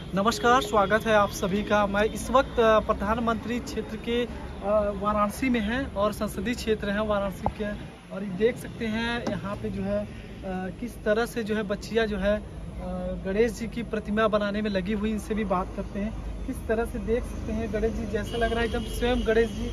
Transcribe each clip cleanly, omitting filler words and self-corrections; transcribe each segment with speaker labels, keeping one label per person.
Speaker 1: नमस्कार, स्वागत है आप सभी का। मैं इस वक्त प्रधानमंत्री क्षेत्र के वाराणसी में हैं और संसदीय क्षेत्र है वाराणसी के। और ये देख सकते हैं यहाँ पे जो है किस तरह से जो है बच्चियाँ जो है गणेश जी की प्रतिमा बनाने में लगी हुई। इनसे भी बात करते हैं। किस तरह से देख सकते हैं गणेश जी, जैसा लग रहा है एकदम स्वयं गणेश जी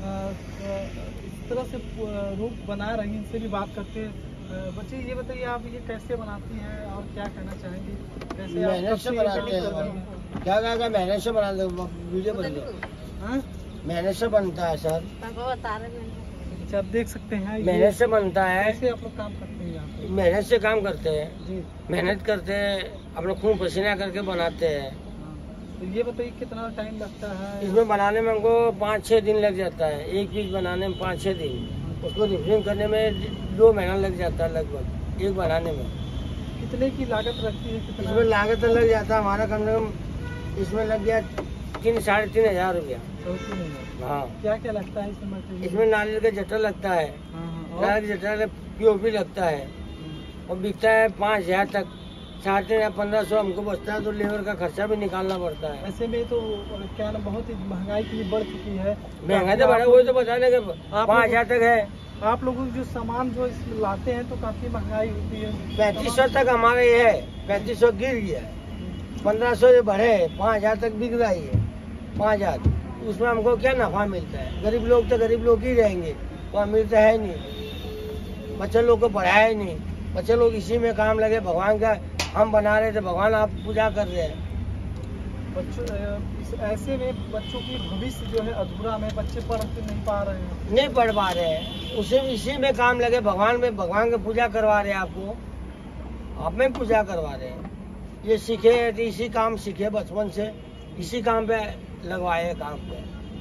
Speaker 1: इस तरह से रूप बना रही हैं। इनसे भी बात करते हैं। बच्चे ये बताइए, आप ये कैसे बनाती हैं और क्या कहना चाहेंगी? कैसे
Speaker 2: मेहनत से बनाते हैं। क्या मेहनत से बनाते हैं, वीडियो बनते मेहनत से बनता है सर।
Speaker 1: अच्छा, आप देख सकते हैं
Speaker 2: मेहनत से बनता है।
Speaker 1: कैसे आप लोग काम करते हैं यहाँ पे?
Speaker 2: मेहनत से काम करते हैं
Speaker 1: जी,
Speaker 2: मेहनत करते हैं, अपना खून पसीना करके बनाते हैं।
Speaker 1: तो ये बताइए कितना टाइम लगता है
Speaker 2: इसमें बनाने में हमको 5-6 दिन लग जाता है। एक चीज बनाने में 5-6 दिन, उसको रिफिलिंग करने में 2 महीना लग जाता है लगभग एक बनाने में।
Speaker 1: कितने की लागत रखती है? कितना
Speaker 2: इसमें लागत लग जाता है हमारा कम से कम इसमें लग गया 3-3.5 हजार रुपया। हाँ,
Speaker 1: क्या क्या लगता है इसमें?
Speaker 2: इसमें नारियल का जटा लगता है, नारियल का जटा पीओपी लगता है और बिकता है 5,000 तक। 3,500 या 1,500 हमको बचता है, तो लेबर का खर्चा भी निकालना पड़ता है।
Speaker 1: ऐसे में तो क्या ना, बहुत ही महंगाई की बढ़ चुकी है।
Speaker 2: महंगाई तो बढ़ा, वही तो बताने के 5,000 तक है।
Speaker 1: आप लोगों जो सामान जो इसमें लाते हैं तो काफी महंगाई होती है।
Speaker 2: 3500 तक हमारा ये है, 3500 गिर गया, 1,500 ये बढ़े, 5,000 तक बिक रहा है। 5,000 उसमें हमको क्या नफा मिलता है? गरीब लोग तो गरीब लोग ही रहेंगे, तो अमीर तो है नहीं। बच्चे लोग को पढ़ाया ही नहीं, बच्चे लोग इसी में काम लगे। भगवान का हम बना रहे थे, भगवान आप पूजा कर रहे हैं।
Speaker 1: बच्चों ऐसे में बच्चों की भविष्य जो है अधूरा में, बच्चे पढ़ नहीं पा रहे हैं,
Speaker 2: नहीं पढ़ पा रहे हैं, उसे इसी में काम लगे। भगवान में, भगवान की पूजा करवा रहे हैं आपको, आप में पूजा करवा रहे हैं। ये सीखे तो इसी काम सीखे बचपन से, इसी काम पे लगवाए, काम पे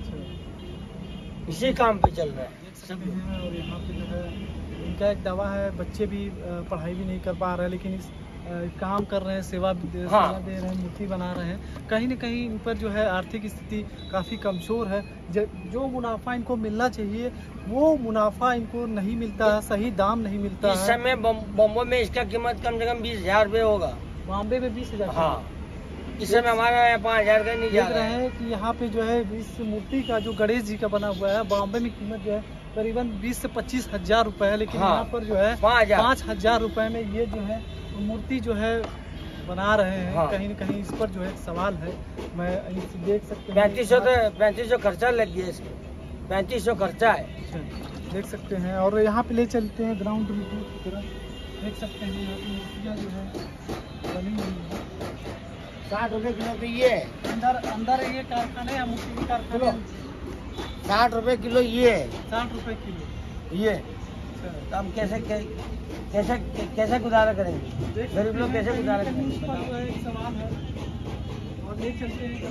Speaker 2: इसी काम पे चल रहा है सब।
Speaker 1: और यहाँ पे जो है इनका एक दावा है, बच्चे भी पढ़ाई भी नहीं कर पा रहे, लेकिन इस काम कर रहे हैं, सेवा दे रहे हैं, मूर्ति बना रहे हैं। कहीं न कहीं इन पर जो है आर्थिक स्थिति काफ़ी कमज़ोर है। जो मुनाफा इनको मिलना चाहिए वो मुनाफा इनको नहीं मिलता है, सही दाम नहीं मिलता है।
Speaker 2: इस समय बम्बई में इसका कीमत कम से कम 20,000 रुपये होगा।
Speaker 1: बॉम्बे में 20,000।
Speaker 2: हाँ, इस समय हमारा 5,000 का नहीं जा रहा है।
Speaker 1: कि यहाँ पे जो है इस मूर्ति का जो गणेश जी का बना हुआ है, बॉम्बे में कीमत जो है करीबन 20 से 25 हजार रुपए है, लेकिन यहाँ पर जो है 5,000 रुपए में ये जो है मूर्ति जो है बना रहे हैं। हाँ। कहीं न कहीं इस पर जो है सवाल है। मैं देख सकते हैं
Speaker 2: 3500 खर्चा लग गया इसमें, 3500 खर्चा है।
Speaker 1: देख सकते हैं। और यहाँ पे ले चलते हैं ग्राउंड की तरफ। देख सकते हैं यहाँ की मूर्तियाँ जो है बनी हुई है।
Speaker 2: 60 रुपए किलो तो ये
Speaker 1: अंदर ये कारखाने या मूर्ति की कारखाने
Speaker 2: 60 रुपए किलो ये है।
Speaker 1: 60 रुपए किलो ये।
Speaker 2: तो हम कैसे गुजारा करेंगे? गरीब लोग कैसे गुजारा करेंगे?
Speaker 1: एक सवाल है। और ले चलते हैं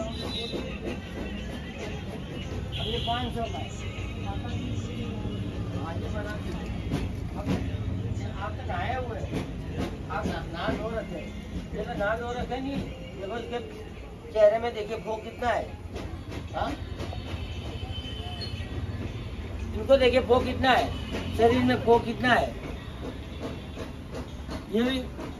Speaker 2: ये 500 का आप तो नहाए हुए, आप नहा धो रखे, ये तो नहा धो रखे नहीं। देखो इसके चेहरे में देखिए भोग कितना है। हाँ, इनको देखिए भोग कितना है, शरीर में भोग कितना है। ये भी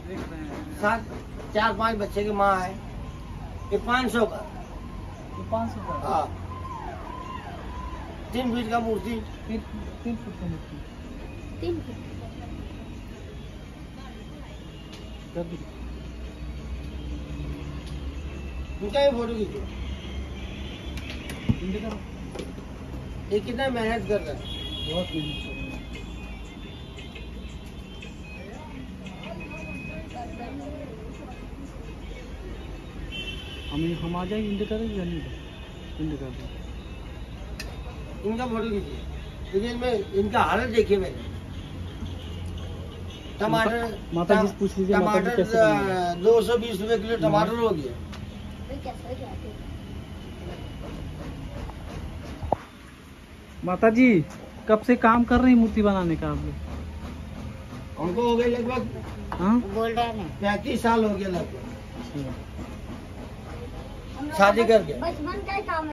Speaker 2: 4-5 बच्चे की माँ है। ये 500 का,
Speaker 1: 500 का।
Speaker 2: हाँ, 3 फीट का मूर्ति,
Speaker 1: 3 फुट का मूर्ति,
Speaker 3: 3 फुट।
Speaker 2: उनका ही फोटो खींचो। ये कितना मेहनत कर रहा है,
Speaker 1: बहुत मेहनत। हम आ जाए इंडिया करें या नहीं? इंडिया कर
Speaker 2: इनका फोटो खींचिए। देखिए इनमें इनका हालत देखिए मैंने। टमाटर
Speaker 1: माता जी पूछ लीजिए,
Speaker 2: टमाटर 220 रुपए किलो टमाटर हो गया।
Speaker 1: माता जी कब से काम कर रही मूर्ति बनाने का आप लोग?
Speaker 2: हमको हो गए लगभग 35 साल हो गया लगभग, शादी करके।
Speaker 3: बचपन का काम